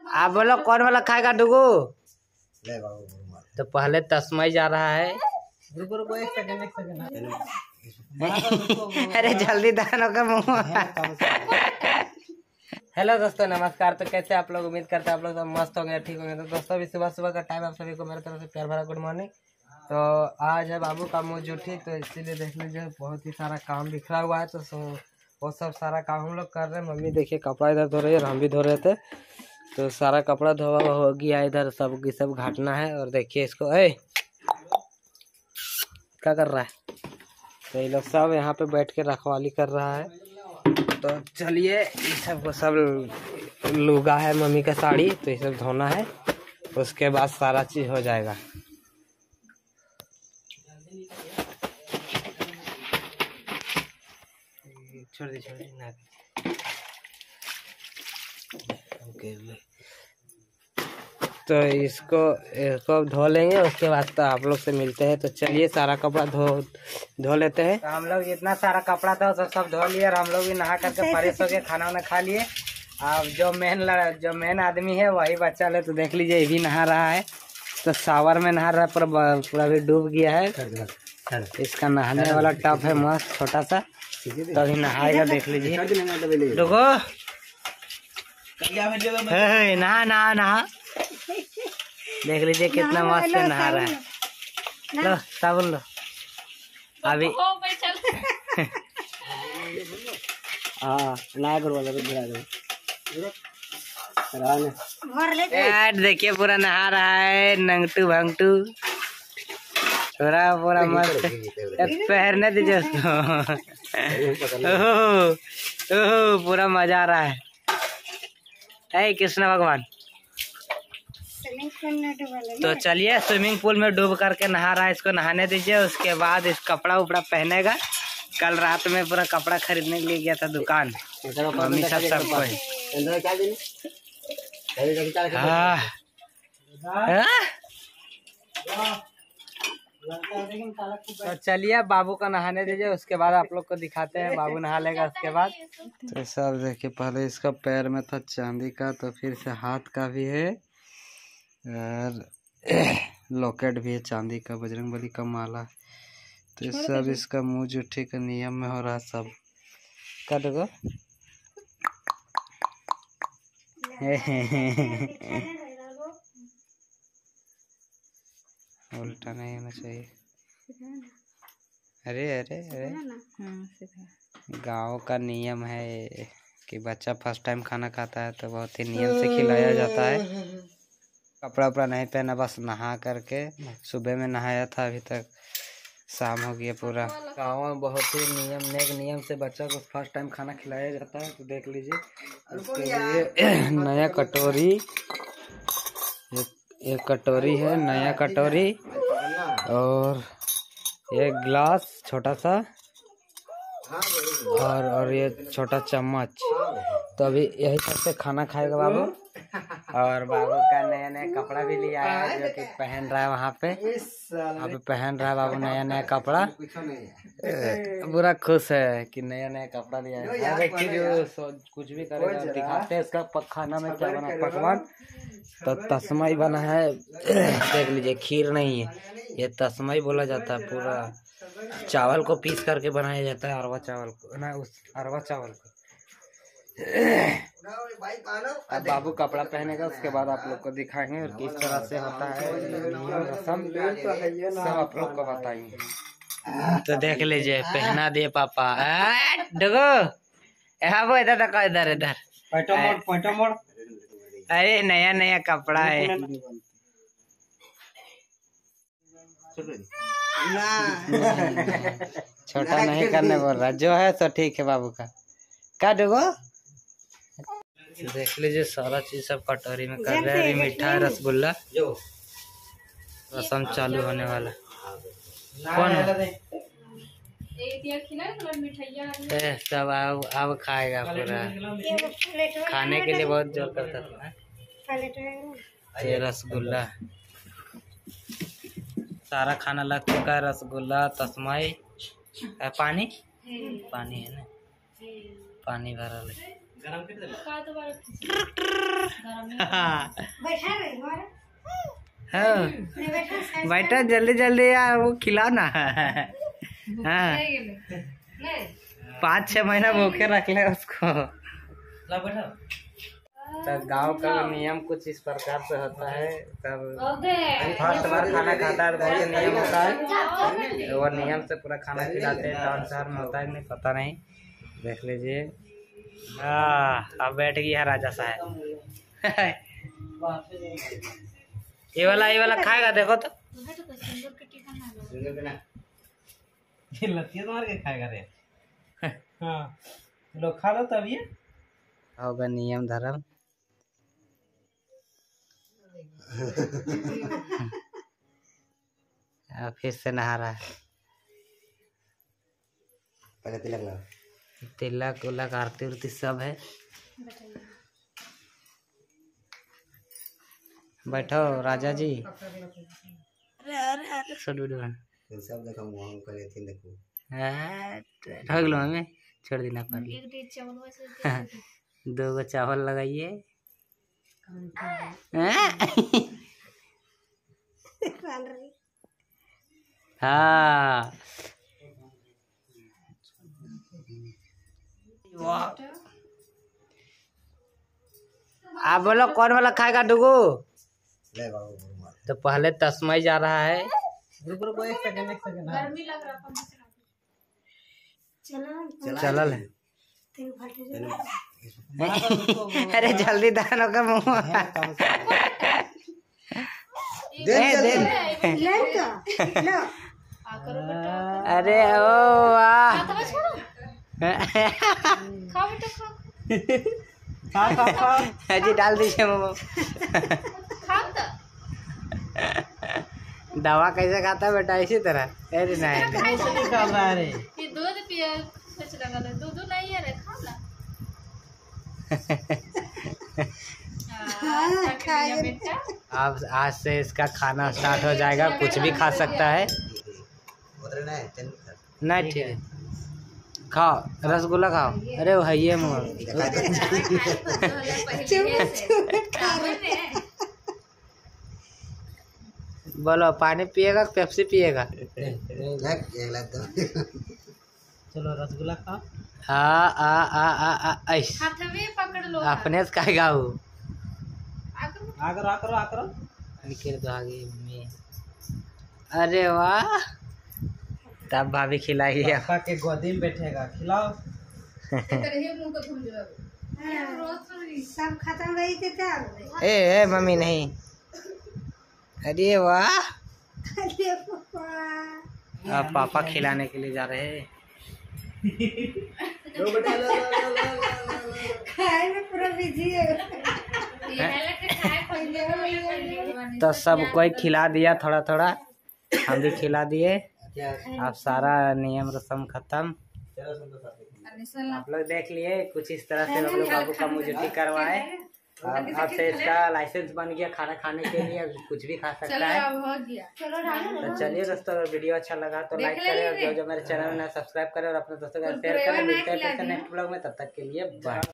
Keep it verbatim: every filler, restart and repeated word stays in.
आप बोलो कौन वाला खाएगा डुगू? तो पहले तस्मई जा रहा है। रुको रुको एक सेकंड एक सेकंड। अरे जल्दी दानों का मुँह। हेलो दोस्तों नमस्कार। तो कैसे आप लोग? उम्मीद करते हैं आप लोग सब मस्त होंगे, ठीक होंगे। तो दोस्तों अभी सुबह सुबह का टाइम, आप सभी को मेरे तरफ से प्यार भरा गुड मॉर्निंग। तो आज है बाबू का मुँह जुठी, तो इसीलिए देख लीजिए बहुत ही सारा काम बिखरा हुआ है। तो वो सब सारा काम हम लोग कर रहे हैं। मम्मी देखिए कपड़ा इधर धो रही है और हम भी धो रहे थे। तो सारा कपड़ा धोवा हो गया इधर, सब की सब घाटना है। और देखिए इसको, ए क्या कर रहा है? तो ये लोग सब यहाँ पे बैठ के रखवाली कर रहा है। तो चलिए ये सब को सब लुगा है मम्मी का साड़ी, तो ये सब धोना है, उसके बाद सारा चीज हो जाएगा। छोड़ दी छोड़ दी ना। तो इसको इसको धो लेंगे, उसके बाद तो आप लोग से मिलते हैं। तो चलिए सारा कपड़ा धो धो लेते हैं। तो हम लोग जितना सारा कपड़ा था सब सब धो लिए और हम लोग भी नहा करके फ्रेश हो गए, खाना वाना खा लिए। अब जो मेन जो मेन आदमी है वही बच्चा ले, तो देख लीजिए ये भी नहा रहा है। तो शावर में नहा रहा है, पूरा पूरा भी डूब गया है। इसका नहाने वाला टब है मस्त छोटा सा, तो अभी नहाएगा। देख लीजिए देखो, नहा नहा नहा देख लीजिए कितना मस्त से नहा रहा है। लो साबुन लो अभी। हाँ नया करो वाला देखिए पूरा नहा रहा है, नंगटू भंगटू छोरा पूरा मस्त। पहनने दीजिए उसको। ओहो ओहो पूरा मजा आ रहा है। हे कृष्ण भगवान। तो चलिए स्विमिंग पूल में डूब करके नहा रहा है, इसको नहाने दीजिए। उसके बाद इस कपड़ा उपड़ा पहनेगा। कल रात में पूरा कपड़ा खरीदने के लिए गया था दुकान, मम्मी सब सबको है। हाँ तो चलिए बाबू का नहाने दीजिए, उसके बाद आप लोग को दिखाते हैं। बाबू नहा लेगा उसके बाद। तो सब देखिए, पहले इसका पैर में था चांदी का, तो फिर से हाथ का भी है और लॉकेट भी है चांदी का, बजरंगबली का माला। तो सब इसका मुंह जुठी का नियम में हो रहा सब। काट दो। उल्टा नहीं होना चाहिए। अरे अरे अरे गाँव का नियम है कि बच्चा फर्स्ट टाइम खाना खाता है तो बहुत ही नियम से खिलाया जाता है। कपड़ा उपड़ा नहीं पहना, बस नहा करके सुबह में नहाया था, अभी तक शाम हो गया पूरा। गाँव में बहुत ही नियम नेक नियम से बच्चा को फर्स्ट टाइम खाना खिलाया जाता है। तो देख लीजिए उसके लिए नया कटोरी, एक, एक कटोरी है नया कटोरी, और एक गिलास छोटा सा, और और ये छोटा चम्मच। तो अभी यही सबसे खाना खाएगा बाबू। और बाबू का नया नया कपड़ा भी लिया है जो कि पहन रहा है वहाँ पे। अभी पहन रहा है बाबू नया नया कपड़ा, पूरा खुश है कि नया नया कपड़ा लिया है। व्यक्ति जो कुछ भी करेगा दिखाते हैं इसका खाना में क्या बना पकवान। तो तस्मई बना है, देख लीजिए खीर नहीं है, ये तस्मई बोला जाता है। पूरा चावल को पीस करके बनाया जाता है, अरवा चावल को ना, उस अरवा चावल को। अब बाबू कपड़ा पहनेगा, उसके बाद आप लोग को दिखाएंगे और किस तरह से होता है रस्म, सब आप लोग को बताएंगे। तो देख लीजिए पहना दिए पापा। डगो यहाँ वो इधर तक, इधर इधर मोड़ मोड़। अरे नया नया कपड़ा है। छोटा नहीं करने बोल रहा, जो है तो ठीक है बाबू का। क्या डगो देख लीजिए सारा चीज सब कटोरी में कर रहे हैं। मिठाई रसगुल्ला रसम चालू होने वाला। कौन है? सब अब अब खाएगा पूरा। खाने के लिए बहुत जोर करता था। ये रसगुल्ला सारा खाना लग चुका है। रसगुल्ला तस्मई पानी पानी है ना, पानी भरा ले। हाँ बैठा जल्दी जल्दी यार, वो खिलाओ ना। हाँ पाँच छह महीना भूखे रख ले उसको। तो गांव का नियम कुछ इस प्रकार से होता है। तब फर्स्ट बार खाना खाता है तो बहुत नियम होता है, वो नियम से पूरा खाना खिलाते हैं। टाउन शहर में होता है नहीं पता नहीं, देख लीजिए। हाँ अब बैठ गया राजा साहब। ये वाला ये वाला खाएगा देखो तो। ये लतिया मार के खाएगा रे। हाँ लो खा लो तब। ये होगा नियम धर्म। फिर से नहा रहा है। पहले तिलक लगा, तिलक उलक आरती उरती सब है। बैठो राजा जी। अरे अरे अरे सब देखो मुंह कर लेती देखो। हां ठग लो हमें, छोड़ देना पर दो गो चावल लगाइए। हाँ आप बोलो कौन वाला खाएगा डुगू? तो पहले तस्मय जा रहा है। रुको रुको एक सेकंड एक सेकंड। गर्मी लग रहा है। चलल है। अरे जल्दी दानो का मुंह। दे दे। अरे ओ वाह। जी डाल दीजिए मोमो। दवा कैसे खाता है बेटा? इसी तरह। अरे नहीं निकाल रहा है। ये दूध पिया कुछ लगा ले। दूध नहीं है रे, खा ला। अब आज से इसका खाना स्टार्ट हो जाएगा, कुछ भी खा सकता है। नहीं ठीक है, खाओ रसगुल्ला खाओ। अरे वो है ये मुँह। बोलो पानी पिएगा पेप्सी पिएगा? चलो रसगुल्ला खाओ। आ आ आ आ आ ऐस पकड़ लो। अपने से खाएगा वो। आकर आकर आकर निकल दो आगे में। अरे वाह, तब भाभी खिलाई है। पापा के गोदी में बैठेगा, खिलाओ। सब खत्म रही थे तब। ए, ए मम्मी नहीं। अरे वाह, अब पापा खिलाने के लिए जा रहे हैं। खाए में पूरा बिजी है। तो सब कोई खिला दिया थोड़ा थोड़ा, हम भी खिला दिए। अब सारा नियम रस्म खत्म। आप लोग देख लिए कुछ इस तरह से हम लोग बाबू का मुझे करवाए। अब से इसका लाइसेंस बन गया खाना खाने के लिए, कुछ भी खा सकता है। तो चलिए दोस्तों, अगर वीडियो अच्छा लगा तो लाइक करें और जो जो मेरे चैनल में सब्सक्राइब करें और अपने दोस्तों को शेयर करें। मिलते हैं नेक्स्ट ब्लॉग में, तब तक के लिए बाय।